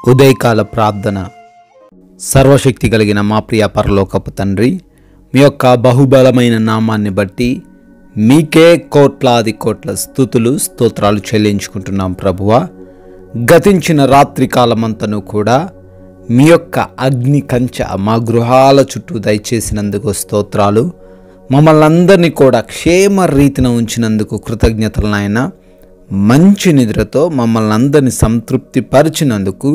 ఉదయకాల ప్రార్థన. సర్వశక్తి కలిగిన మా ప్రియ పరలోకపు తండ్రి, మీ యొక్క బహుబలమైన నామాన్ని బట్టి మీకే కోట్లాది కోట్ల స్తుతులు స్తోత్రాలు చెల్లించుకుంటున్నాం ప్రభువా. గతించిన రాత్రి కాలమంతను కూడా మీ యొక్క అగ్ని కంచె మా గృహాల చుట్టూ దయచేసినందుకు స్తోత్రాలు. మమ్మల్ని అందరినీ కూడా క్షేమ రీతిన ఉంచినందుకు కృతజ్ఞతలు నాయన. మంచి నిద్రతో మమ్మల్ని అందరినీ సంతృప్తి పరిచినందుకు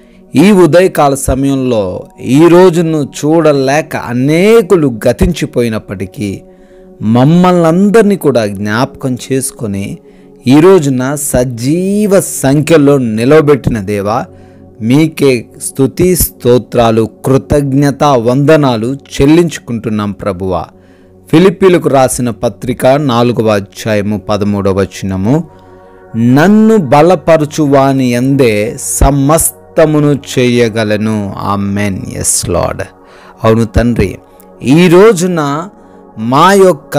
ఈ ఉదయకాల సమయంలో ఈ రోజును చూడలేక అనేకులు గతించిపోయినప్పటికీ మమ్మల్ని అందరినీ కూడా జ్ఞాపకం చేసుకొని ఈ రోజున సజీవ సంఖ్యలో నిలవబెట్టిన దేవా, మీకే స్తుతి స్తోత్రాలు కృతజ్ఞత వందనాలు చెల్లించుకుంటున్నాం ప్రభువా. ఫిలిప్పీలకు రాసిన పత్రిక 4వ అధ్యాయము 13వ వచనము, నన్ను బలపరచు వాని యందే సమస్తమును చేయగలను. ఆమెన్. Yes Lord. అవును తండ్రి, ఈ రోజున మా యొక్క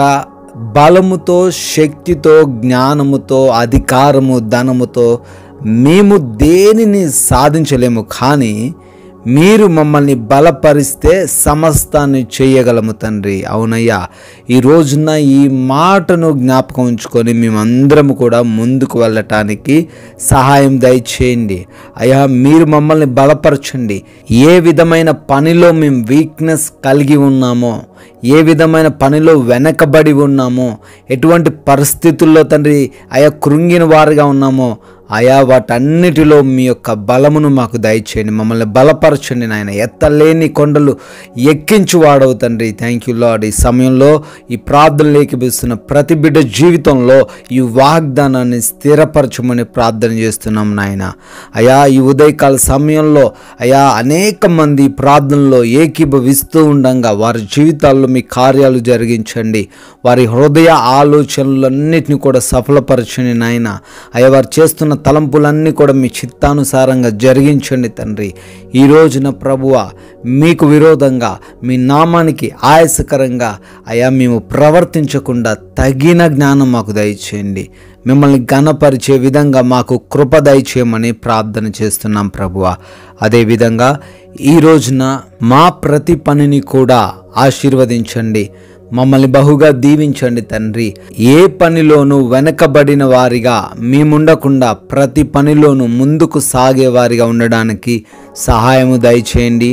బలముతో, శక్తితో, జ్ఞానముతో, అధికారము, ధనముతో మేము దేనిని సాధించలేము. కానీ మీరు మమ్మల్ని బలపరిస్తే సమస్తాన్ని చేయగలము తండ్రి. అవునయ్యా, ఈ రోజున ఈ మాటను జ్ఞాపకం ఉంచుకొని మేమందరము కూడా ముందుకు వెళ్ళటానికి సహాయం దయచేయండి అయ్యా. మీరు మమ్మల్ని బలపరచండి. ఏ విధమైన పనిలో మేము వీక్నెస్ కలిగి ఉన్నామో, ఏ విధమైన పనిలో వెనకబడి ఉన్నామో, ఎటువంటి పరిస్థితుల్లో తండ్రి అయా కృంగిన వారుగా ఉన్నామో, అయా వాటన్నిటిలో మీ యొక్క బలమును మాకు దయచేయండి. మమ్మల్ని బలపరచండి నాయన. ఎత్తలేని కొండలు ఎక్కించి వాడవు తండ్రి. Thank you Lord. ఈ సమయంలో ఈ ప్రార్థనలు ఏకీభవిస్తున్న ప్రతి బిడ్డ జీవితంలో ఈ వాగ్దానాన్ని స్థిరపరచమని ప్రార్థన చేస్తున్నాం నాయన. అయా, ఈ ఉదయకాల సమయంలో అయా అనేక మంది ప్రార్థనలో ఏకీభవిస్తూ ఉండగా వారి జీవితాల్లో మీ కార్యాలు జరిగించండి. వారి హృదయ ఆలోచనలన్నిటిని కూడా సఫలపరచండి నాయన. అయా, వారు చేస్తున్న తలంపులన్నీ కూడా మీ చిత్తానుసారంగా జరిగించండి తండ్రి. ఈ రోజున ప్రభువా, మీకు విరోధంగా, మీ నామానికి ఆయాసకరంగా అయా మేము ప్రవర్తించకుండా తగిన జ్ఞానం మాకు దయచేయండి. మిమ్మల్ని ఘనపరిచే విధంగా మాకు కృప దయచేయమని ప్రార్థన చేస్తున్నాం ప్రభువా. అదేవిధంగా ఈ రోజున మా ప్రతి పనిని కూడా ఆశీర్వదించండి. మమ్మల్ని బహుగా దీవించండి తండ్రి. ఏ పనిలోనూ వెనకబడిన వారిగా మేముండకుండా ప్రతి పనిలోనూ ముందుకు సాగేవారిగా ఉండడానికి సహాయము దయచేయండి.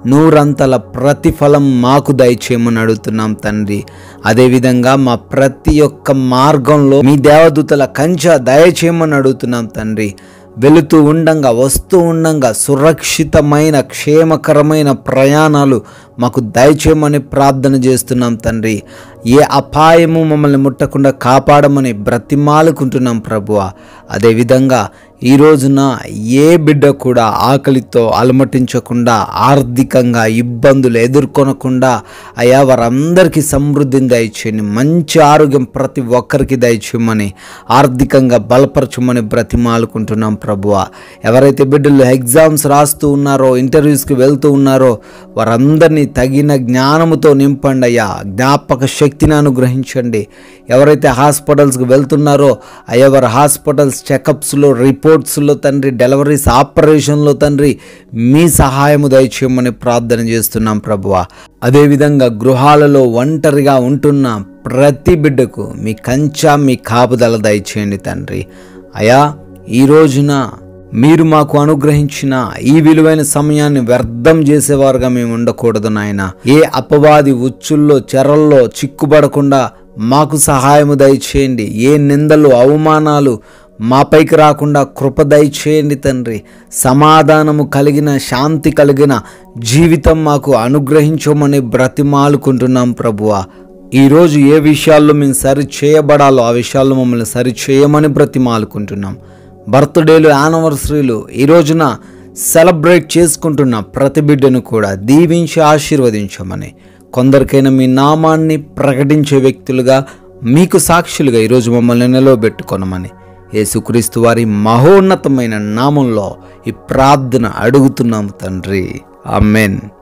100 ప్రతిఫలం మాకు దయచేయమని అడుగుతున్నాం తండ్రి. అదేవిధంగా మా ప్రతి ఒక్క మార్గంలో మీ దేవదూతల కంచె దయచేయమని అడుగుతున్నాం తండ్రి. వెళుతూ ఉండంగా, వస్తూ ఉండంగా సురక్షితమైన, క్షేమకరమైన ప్రయాణాలు మాకు దయచేయమని ప్రార్థన చేస్తున్నాం తండ్రి. ఏ అపాయము మమ్మల్ని ముట్టకుండా కాపాడమని బ్రతిమాలుకుంటున్నాం ప్రభువా. అదేవిధంగా ఈ రోజున ఏ బిడ్డ కూడా ఆకలితో అలమటించకుండా, ఆర్థికంగా ఇబ్బందులు ఎదుర్కొనకుండా అయా వారందరికీ సమృద్ధిని దయచేయండి. మంచి ఆరోగ్యం ప్రతి ఒక్కరికి దయచేయమని, ఆర్థికంగా బలపరచమని బ్రతిమాలుకుంటున్నాం ప్రభువా. ఎవరైతే బిడ్డలు ఎగ్జామ్స్ రాస్తూ ఉన్నారో, ఇంటర్వ్యూస్కి వెళ్తూ ఉన్నారో వారందరినీ తగిన జ్ఞానముతో నింపండి అయ్యా. జ్ఞాపక శక్తిని అనుగ్రహించండి. ఎవరైతే హాస్పిటల్స్కి వెళ్తున్నారో అయ్యా, వారి హాస్పిటల్స్ చెకప్స్లో, రిపోర్ట్స్లో తండ్రి, డెలివరీస్, ఆపరేషన్లో తండ్రి మీ సహాయము దయచేయమని ప్రార్థన చేస్తున్నాం ప్రభువా. అదేవిధంగా గృహాలలో ఒంటరిగా ఉంటున్న ప్రతి బిడ్డకు మీ కంచె, మీ కాపుదల దయచేయండి తండ్రి. అయా, ఈ రోజున మీరు మాకు అనుగ్రహించిన ఈ విలువైన సమయాన్ని వ్యర్థం చేసేవారుగా మేము ఉండకూడదు నాయన. ఏ అపవాది ఉచ్చుల్లో, చెరల్లో చిక్కుబడకుండా మాకు సహాయము దయచేయండి. ఏ నిందలు, అవమానాలు మాపైకి రాకుండా కృప దయచేయండి తండ్రి. సమాధానము కలిగిన, శాంతి కలిగిన జీవితం మాకు అనుగ్రహించమని బ్రతిమాలుకుంటున్నాం ప్రభువా. ఈరోజు ఏ విషయాల్లో మేము సరి చేయబడాలో ఆ విషయాల్లో మమ్మల్ని సరి చేయమని బ్రతిమాలుకుంటున్నాం. బర్త్డేలు, యానివర్సరీలు ఈ రోజున సెలబ్రేట్ చేసుకుంటున్న ప్రతి బిడ్డను కూడా దీవించి ఆశీర్వదించమని, కొందరికైనా మీ నామాన్ని ప్రకటించే వ్యక్తులుగా, మీకు సాక్షులుగా ఈరోజు మమ్మల్ని నిలవబెట్టుకొనమని యేసుక్రీస్తు వారి మహోన్నతమైన నామంలో ఈ ప్రార్థన అడుగుతున్నాము తండ్రి. ఆమెన్.